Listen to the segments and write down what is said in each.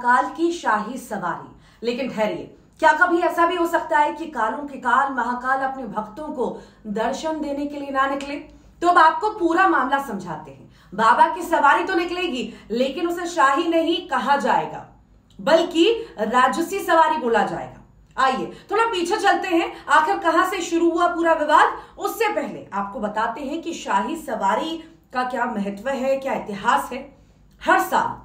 महाकाल की शाही सवारी। लेकिन ठहरिए, क्या कभी ऐसा भी हो सकता है कि कालों के काल महाकाल अपने भक्तों को दर्शन देने के लिए ना निकले? तो अब आपको पूरा मामला समझाते हैं। बाबा की सवारी तो निकलेगी, लेकिन उसे शाही नहीं कहा जाएगा, बल्कि राजसी सवारी बोला जाएगा। आइए थोड़ा पीछे चलते हैं, आखिर कहां से शुरू हुआ पूरा विवाद। उससे पहले आपको बताते हैं कि शाही सवारी का क्या महत्व है, क्या इतिहास है। हर साल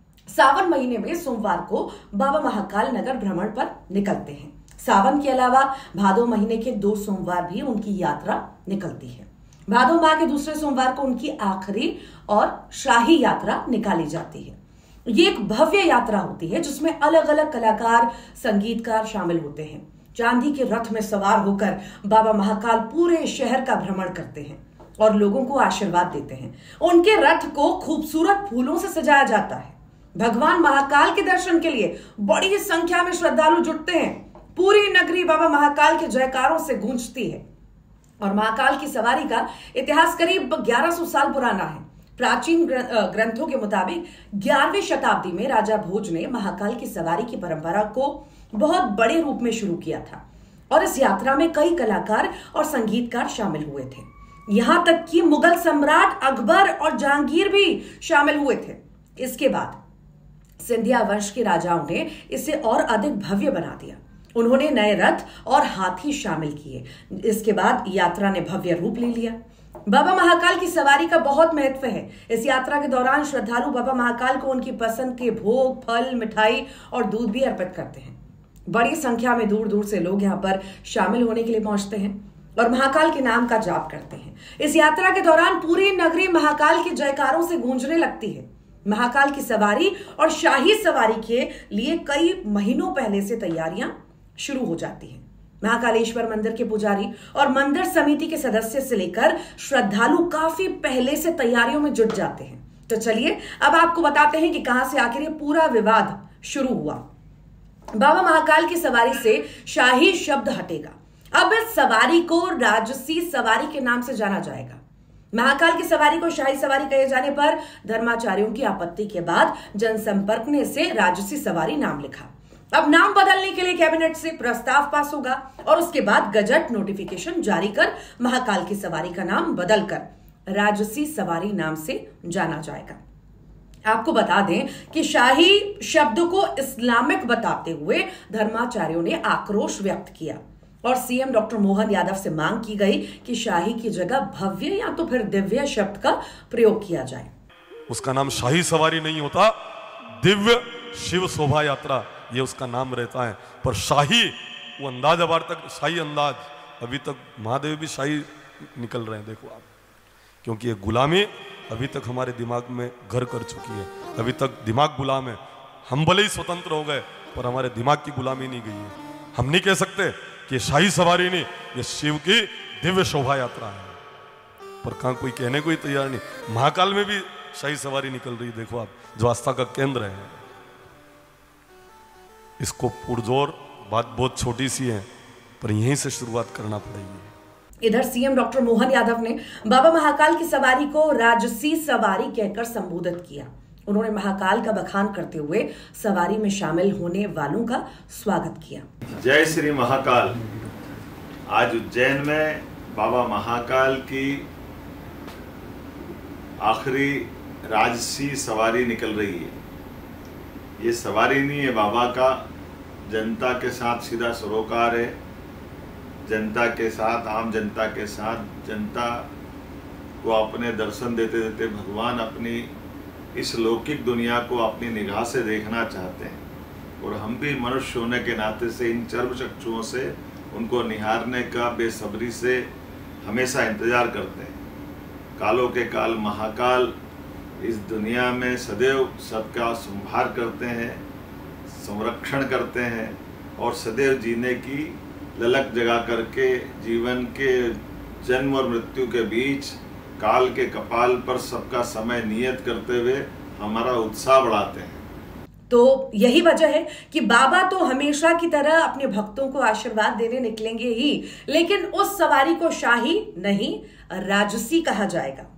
सावन महीने में सोमवार को बाबा महाकाल नगर भ्रमण पर निकलते हैं। सावन के अलावा भादो महीने के 2 सोमवार भी उनकी यात्रा निकलती है। भादो माह के दूसरे सोमवार को उनकी आखिरी और शाही यात्रा निकाली जाती है। ये एक भव्य यात्रा होती है जिसमें अलग अलग कलाकार, संगीतकार शामिल होते हैं। चांदी के रथ में सवार होकर बाबा महाकाल पूरे शहर का भ्रमण करते हैं और लोगों को आशीर्वाद देते हैं। उनके रथ को खूबसूरत फूलों से सजाया जाता है। भगवान महाकाल के दर्शन के लिए बड़ी संख्या में श्रद्धालु जुटते हैं। पूरी नगरी बाबा महाकाल के जयकारों से गूंजती है। और महाकाल की सवारी का इतिहास करीब 1100 साल पुराना है। प्राचीन ग्रंथों के मुताबिक 11वीं शताब्दी में राजा भोज ने महाकाल की सवारी की परंपरा को बहुत बड़े रूप में शुरू किया था और इस यात्रा में कई कलाकार और संगीतकार शामिल हुए थे। यहां तक कि मुगल सम्राट अकबर और जहांगीर भी शामिल हुए थे। इसके बाद सिंधिया वंश के राजाओं ने इसे और अधिक भव्य बना दिया। उन्होंने नए रथ और हाथी शामिल किए। इसके बाद यात्रा ने भव्य रूप ले लिया। बाबा महाकाल की सवारी का बहुत महत्व है। इस यात्रा के दौरान श्रद्धालु बाबा महाकाल को उनकी पसंद के भोग, फल, मिठाई और दूध भी अर्पित करते हैं। बड़ी संख्या में दूर दूर से लोग यहाँ पर शामिल होने के लिए पहुंचते हैं और महाकाल के नाम का जाप करते हैं। इस यात्रा के दौरान पूरी नगरी महाकाल के जयकारों से गूंजने लगती है। महाकाल की सवारी और शाही सवारी के लिए कई महीनों पहले से तैयारियां शुरू हो जाती हैं। महाकालेश्वर मंदिर के पुजारी और मंदिर समिति के सदस्य से लेकर श्रद्धालु काफी पहले से तैयारियों में जुट जाते हैं। तो चलिए अब आपको बताते हैं कि कहां से आखिर ये पूरा विवाद शुरू हुआ। बाबा महाकाल की सवारी से शाही शब्द हटेगा। अब इस सवारी को राजसी सवारी के नाम से जाना जाएगा। महाकाल की सवारी को शाही सवारी कहे जाने पर धर्माचार्यों की आपत्ति के बाद जनसंपर्क ने इसे राजसी सवारी नाम लिखा। अब नाम बदलने के लिए कैबिनेट से प्रस्ताव पास होगा और उसके बाद गजट नोटिफिकेशन जारी कर महाकाल की सवारी का नाम बदलकर राजसी सवारी नाम से जाना जाएगा। आपको बता दें कि शाही शब्द को इस्लामिक बताते हुए धर्माचार्यों ने आक्रोश व्यक्त किया और सीएम डॉक्टर मोहन यादव से मांग की गई कि शाही की जगह भव्य या तो फिर दिव्य शब्द का प्रयोग किया जाए। उसका नाम शाही सवारी नहीं होता, दिव्य शिव शोभा यात्रा ये उसका नाम रहता है। पर शाही वो अंदाज, अब तक शाही अंदाज, अभी तक महादेव भी शाही निकल रहे हैं। देखो आप, क्योंकि ये गुलामी अभी तक हमारे दिमाग में घर कर चुकी है। अभी तक दिमाग गुलाम है। हम भले ही स्वतंत्र हो गए पर हमारे दिमाग की गुलामी नहीं गई है। हम नहीं कह सकते कि ये शाही सवारी नहीं, ये शिव की दिव्य शोभा यात्रा है। पर कहाँ कोई कहने को ही तैयार नहीं। महाकाल में भी शाही सवारी निकल रही, देखो आप, जो आस्था का केंद्र है। इसको पुरजोर, बात बहुत छोटी सी है पर यहीं से शुरुआत करना पड़ेगी। इधर सीएम डॉक्टर मोहन यादव ने बाबा महाकाल की सवारी को राजसी सवारी कहकर संबोधित किया। उन्होंने महाकाल का बखान करते हुए सवारी में शामिल होने वालों का स्वागत किया। जय श्री महाकाल। आज उज्जैन में बाबा महाकाल की आखिरी राजसी सवारी निकल रही है। ये सवारी नहीं है बाबा का, जनता के साथ सीधा सरोकार है। जनता के साथ, आम जनता के साथ, जनता को अपने दर्शन देते देते भगवान अपनी इस लौकिक दुनिया को अपनी निगाह से देखना चाहते हैं और हम भी मनुष्य होने के नाते से इन चर्म चक्षुओं से उनको निहारने का बेसब्री से हमेशा इंतजार करते हैं। कालों के काल महाकाल इस दुनिया में सदैव सबका संभार करते हैं, संरक्षण करते हैं और सदैव जीने की ललक जगा करके जीवन के जन्म और मृत्यु के बीच काल के कपाल पर सबका समय नियत करते हुए हमारा उत्साह बढ़ाते हैं। तो यही वजह है कि बाबा तो हमेशा की तरह अपने भक्तों को आशीर्वाद देने निकलेंगे ही, लेकिन उस सवारी को शाही नहीं राजसी कहा जाएगा।